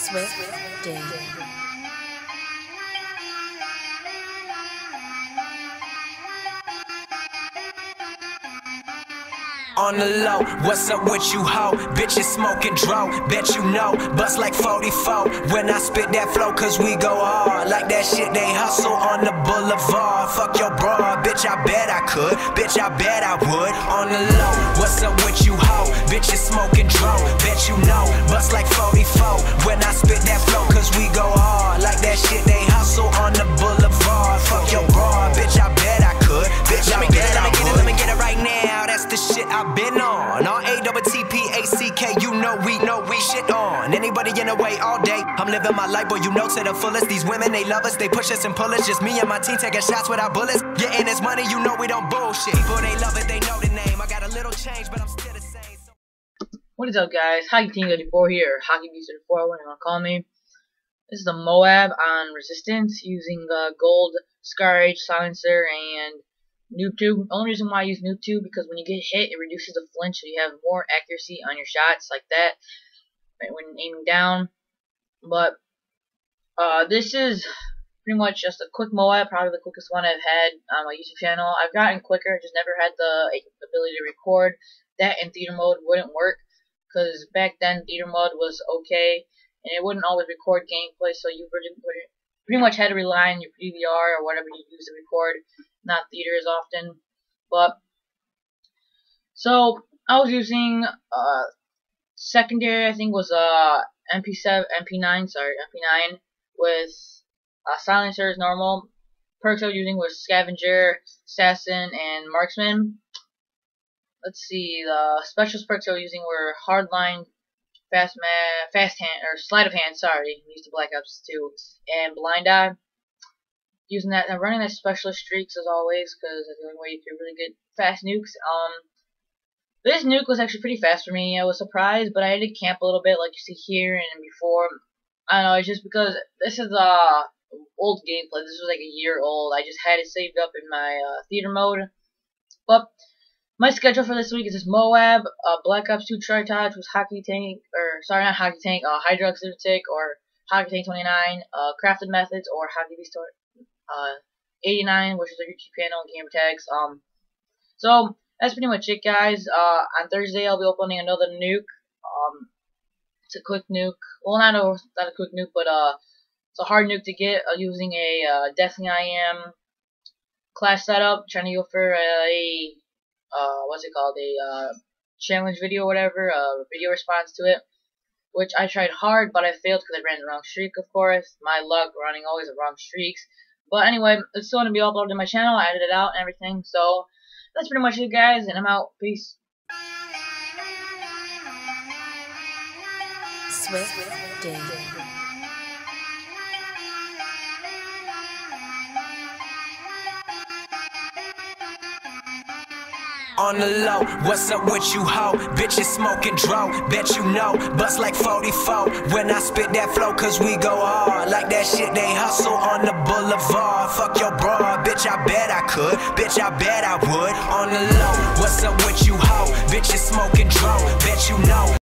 Swift Day. On the low, what's up with you, ho? Bitches smoking dro, bet you know. Bust like 44 when I spit that flow, cause we go hard. Like that shit they hustle on the boulevard. Fuck your bra, bitch, I bet I could. Bitch, I bet I would. On the low, what's up with you, ho? Bitches smoking dro, bet you know. Bust like 44 when I spit that flow, cause we go hard. Like that shit they hustle on the boulevard. Fuck your bra, bitch, I bet I could. Bitch, I bet I would. Let me get it right now, that's the shit I've been on. MOABS, you know we shit on. Anybody in the way all day, I'm living my life, boy, you know to the fullest. These women, they love us, they push us and pull us. Just me and my team taking shots without bullets. Getting this money, you know we don't bullshit. People, they love it, they know the name. I got a little change, but I'm still the same. What is up, guys? Hockey Team 34 here, Hockey Team 34, what you want to call me. This is the Moab on resistance using gold Scar H silencer and noob tube. The only reason why I use noob tube because when you get hit, it reduces the flinch, so you have more accuracy on your shots like that when aiming down. But this is pretty much just a quick Moab, probably the quickest one I've had on my YouTube channel. I've gotten quicker, just never had the ability to record. That in theater mode wouldn't work because back then theater mode was okay and it wouldn't always record gameplay, so you pretty much had to rely on your PVR or whatever you use to record, not theater as often. But so I was using secondary, I think was MP9 with silencer as normal. Perks I was using was scavenger, assassin, and marksman. Let's see, the specialist perks I was using were hardline, fast hand, or sleight of hand, sorry, I'm used to Black Ops 2, and blind eye. Using that, I'm running that specialist streaks as always, because that's the only way you can really get fast nukes. This nuke was actually pretty fast for me. I was surprised, but I had to camp a little bit, like you see here and before. I don't know, it's just because this is old gameplay. This was like a year old. I just had it saved up in my theater mode. But my schedule for this week is this Moab, Black Ops 2 Tritage with Hockey Tank, or sorry, not Hockey Tank, Hydrox Lunatic, or Hockey Tank 29, Crafted Methods, or Hockey Beast 89, which is a YouTube channel and gamer tags. So that's pretty much it, guys. On Thursday I'll be opening another nuke. It's a quick nuke. Well, not a quick nuke, but it's a hard nuke to get using a Deathly IM class setup. Trying to go for a what's it called? A challenge video, or whatever. Video response to it, which I tried hard, but I failed because I ran the wrong streak. Of course, my luck running always the wrong streaks. But anyway, it's still going to be uploaded to my channel. I edited it out and everything. So that's pretty much it, guys, and I'm out. Peace. Swift Day. On the low, what's up with you, ho? Bitches smoking dro, bet you know. Bust like 44 when I spit that flow, cause we go hard. Like that shit they hustle on the boulevard. Fuck your bra, bitch, I bet I could. Bitch, I bet I would. On the low, what's up with you, ho? Bitches smoking dro, bet you know.